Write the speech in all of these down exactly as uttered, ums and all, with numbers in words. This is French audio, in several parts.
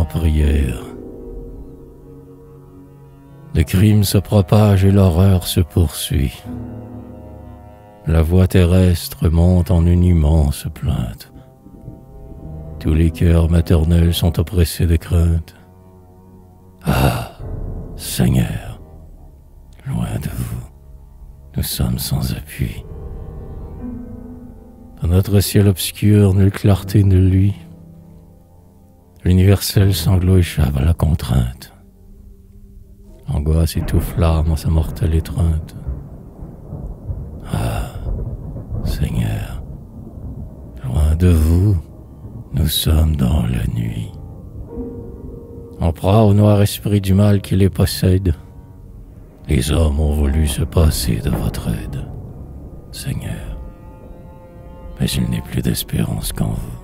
prière. Le crime se propage et l'horreur se poursuit. La voix terrestre monte en une immense plainte. Tous les cœurs maternels sont oppressés de crainte. Ah, Seigneur, loin de vous, nous sommes sans appui. Dans notre ciel obscur, nulle clarté ne luit. L'universel sanglot échappe à la contrainte. L'angoisse étouffe l'âme en sa mortelle étreinte. Ah, Seigneur, loin de vous, nous sommes dans la nuit. En proie au noir esprit du mal qui les possède, les hommes ont voulu se passer de votre aide, Seigneur. Mais il n'est plus d'espérance qu'en vous.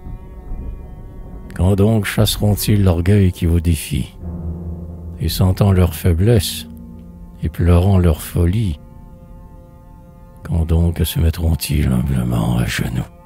Quand donc chasseront-ils l'orgueil qui vous défie, et sentant leur faiblesse, et pleurant leur folie, quand donc se mettront-ils humblement à genoux?